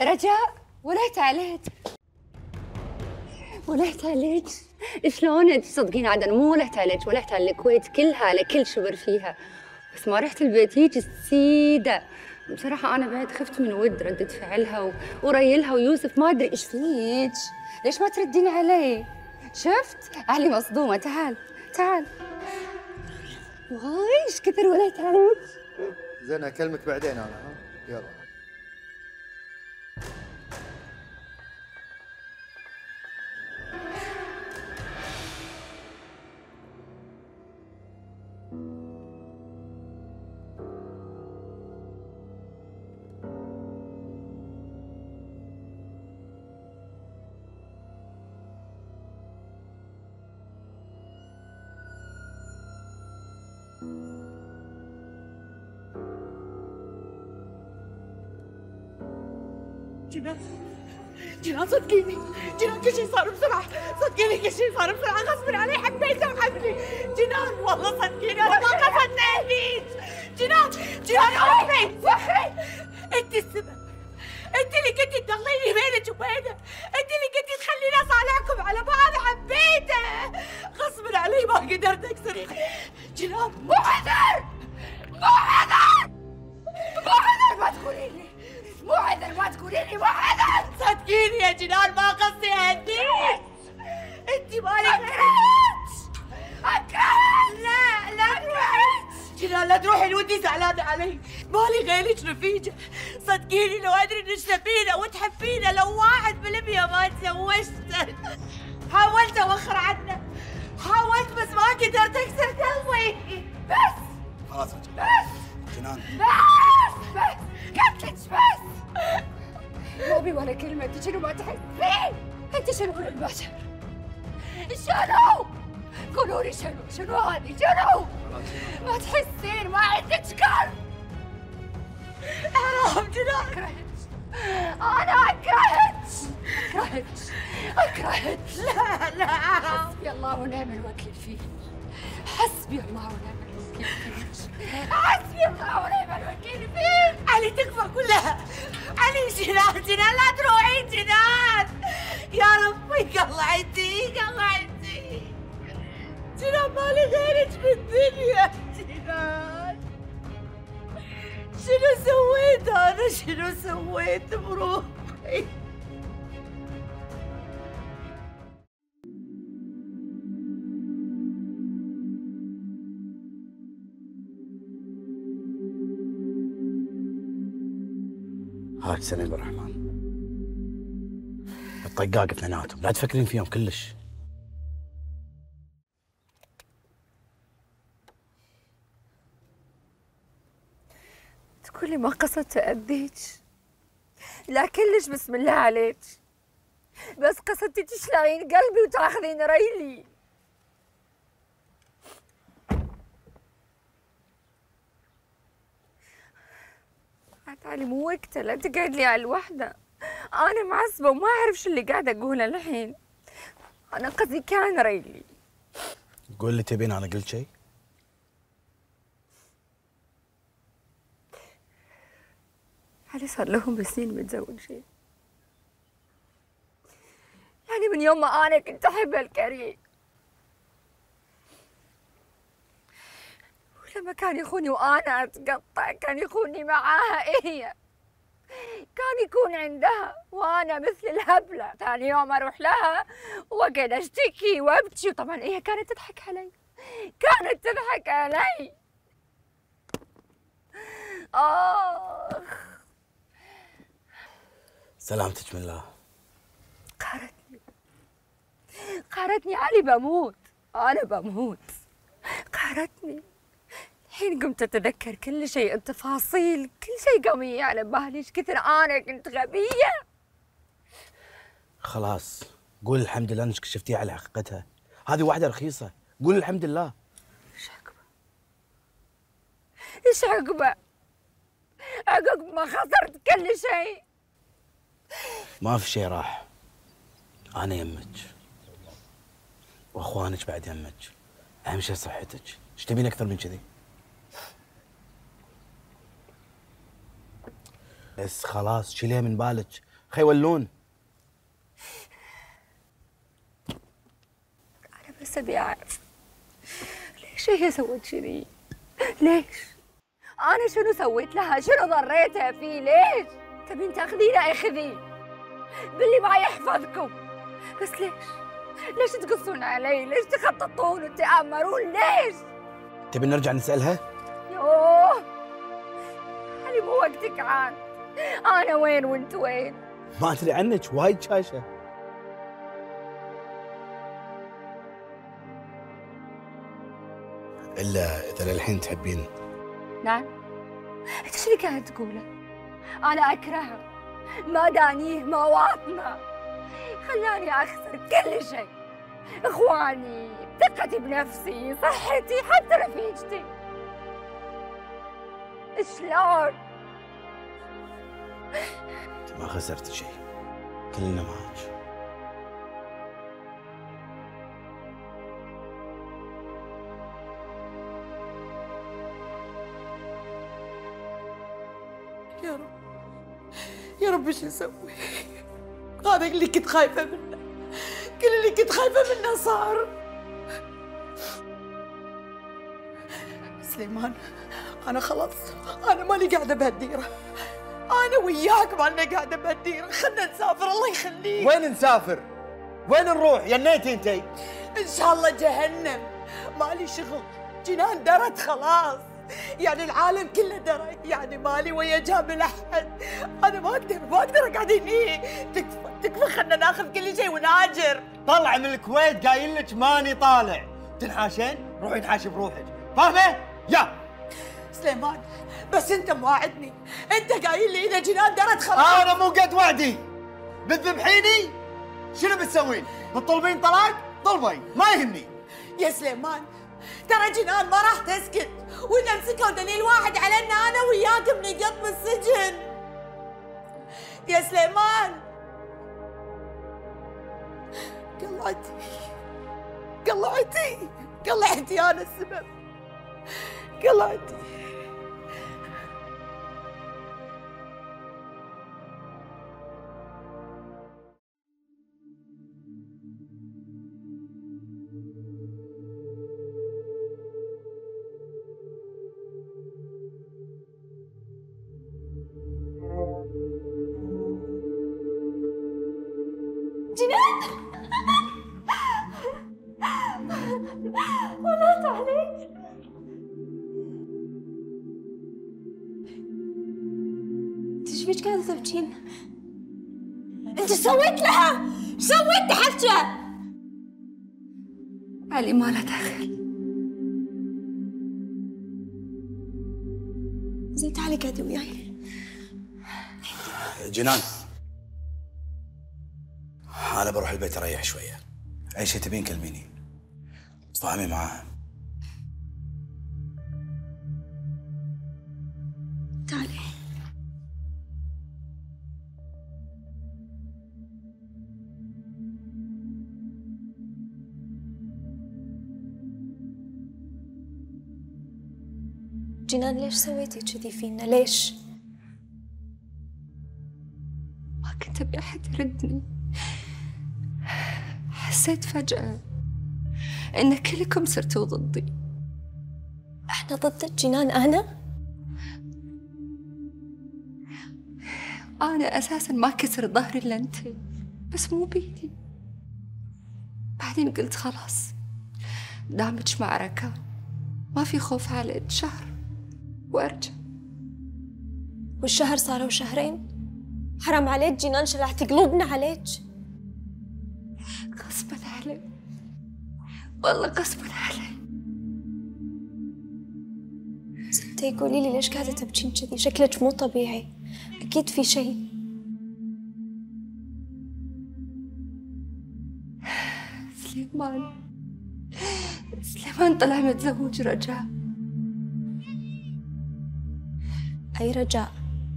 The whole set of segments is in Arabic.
رجاء ولهت عليك. شلونك؟ صدقين عدن مو ولهت عليك، ولهت على الكويت كلها لكل شبر فيها، بس ما رحت البيت هيك السيده. بصراحة أنا بعد خفت من ود ردة فعلها وريلها ويوسف، ما أدري إيش فيك، ليش ما تردين علي؟ شفت؟ أهلي مصدومة. تعال. واي إيش كثر ولهت عليك. زين أكلمك بعدين أنا، ها؟ يلا. جنان صدقيني، جنان كل شيء صار بسرعة، صدقيني كل شيء صار بسرعة، غصب علي حبيته وحبني، جنان والله صدقيني أنا ما قصدت أهليك، جنان وحي، أنت السبب، أنت اللي كنتي تضليني بينك وبينه، أنت اللي كنتي تخليني أصالحكم على بعض، حبيته، غصب علي ما قدرت أكسر، جنان مو عذر، ما تقولي لي مو عذر، صدقيني يا جنان ما قصدي أهديك، أنت مالك أكرهت، لا تروحي جنان، لا تروحي الودي زعلانة علي، مالي غيرك رفيجة، صدقيني لو أدري إنك تحبينه وتحبينه لو 1% ما تزوجته، حاولت أوخر عنه، حاولت بس ما قدرت أكسر قلبي، بس خلاص بس جنان، بس قلت لك بس ما ابي ولا كلمة. انت شنو ما تحسين؟ انت شنو بالبشر؟ شنو؟ قولوا لي شنو هذه؟ شنو؟ ما تحسين؟ ما عندك قلب؟ حرام جنان، أنا أكرهت لا حسبي الله ونعم الوكيل فيك، حسبي الله ونعم الوكيل فيك، علي تكفى كلها، علي جنان لا تروحين جنان، يا ربي قلعتي جنان، مالي غيرك في الدنيا جنان، شنو سويت بروحي؟ هاي سلام بالرحمن. الطقاق اثنيناتهم لا تفكرين فيهم كلش. تقولي ما قصدت أذيك، لا كلش بسم الله عليك، بس قصدتي تشلعين قلبي وتاخذين ريلي. تعالي مو وقته، لا تقعد لي على الوحدة، أنا معصبة وما أعرف شو اللي قاعدة أقوله الحين، أنا قصدي كان ريلي. قول اللي تبين، أنا قلت شيء؟ علي صار لهم سنين متزوجين، يعني من يوم ما أنا كنت أحب الكريم، ولما كان يخوني وأنا أتقطع كان يخوني معاها هي، كان يكون عندها وأنا مثل الهبلة، ثاني يوم أروح لها وأقعد أشتكي وأبكي، وطبعا هي كانت تضحك علي، سلامتك من الله. قهرتني علي، أنا بموت، قهرتني. الحين قمت أتذكر كل شيء، التفاصيل، كل شيء قام يجي على بالي، ايش كثر أنا كنت غبية. خلاص قول الحمد لله انك كشفتيها على حقيقتها، هذه واحدة رخيصة، قول الحمد لله. ايش عقبه؟ عقب ما خسرت كل شيء. ما في شيء راح، أنا يمك وأخوانك بعد يمك، أهم شيء صحتك، ايش تبين أكثر من كذي؟ بس خلاص شيليها من بالك، خيولون. أنا بس أبي أعرف ليش هي سوت كذي؟ ليش؟ أنا شنو سويت لها؟ شنو ضريتها فيه؟ ليش؟ تبين تاخذينه اخذيه باللي ما يحفظكم، بس ليش؟ ليش تقصون علي؟ ليش تخططون وتآمرون؟ ليش؟ تبي نرجع نسألها؟ يوه هذه مو وقتك عاد. أنا وين وأنت وين؟ ما أدري عنك، وايد شاشة. إلا إذا للحين تحبين. نعم؟ أنت شو اللي قاعد تقوله؟ أنا أكرهه، ما دانيه، ما واطنه، خلاني أخسر كل شيء، إخواني، ثقتي بنفسي، صحتي، حتى رفيجتي. شلون؟ أنت ما خسرت شيء، كلنا معك. يا رب يا رب ايش نسوي؟ هذا اللي كنت خايفة منه، كل اللي كنت خايفة منه صار. سليمان أنا خلاص، أنا مالي قاعدة بهالديرة، أنا وياك مالنا قاعدة بهالديرة، خلنا نسافر الله يخليك. وين نسافر؟ وين نروح؟ ينيتي انتي؟ إن شاء الله جهنم، مالي شغل، جنان درت خلاص، يعني العالم كله درى، يعني مالي ويا جاب الأحد، أنا ما أقدر أقعد هني، تكفى خلنا ناخذ كل شيء ونهاجر. طلع من الكويت قايل لك ماني طالع، تنحاشين؟ روحي انحاشي بروحك، فاهمة؟ يا سليمان بس أنت مواعدني، أنت قايل لي إذا جنان درت خلاص. أنا مو قد وعدي، بتذبحيني؟ شنو بتسوين؟ بتطلبين طلاق؟ طلبي، ما يهمني. يا سليمان ترى جنان ما راح تسكت، وإذا مسكوا دليل واحد علينا أنا وياك بنقط بالسجن. يا سليمان قلعتي أنا السبب، قلعتي. جنان والله عليك. انت ايش فيك قاعده تبكين؟ انت سويت لها؟ سويت تحفشه؟ علي ما له دخل. زين تعالي قعدي وياي. جنان، أنا بروح البيت أريح شوية، أي شيء تبين كلميني، تفاهمي معاها. تعالي. جنان ليش سويتي كذي فينا؟ ليش؟ ما كنت أبي أحد يردني، حسيت فجأة إن كلكم صرتوا ضدي. احنا ضدك جنان؟ أنا أساساً ما كسر ظهري إلا أنت، بس مو بيدي. بعدين قلت خلاص دامج معركة ما في خوف عليك، شهر وأرجع. والشهر صاروا شهرين، حرام عليك جنان، شلعتي قلوبنا عليك. غصباً علي، والله غصباً علي. ستي قولي لي ليش قاعدة تبكين كذي؟ شكلك مو طبيعي، أكيد في شيء. سليمان طلع متزوج رجاء. أي رجاء؟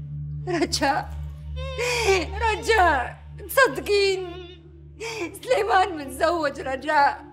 رجاء تصدقين سليمان متزوج رجاء.